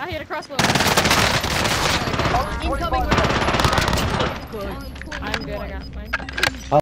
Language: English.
he had a crossbow. Oh, Incoming. 25. Good. I'm good. I got mine.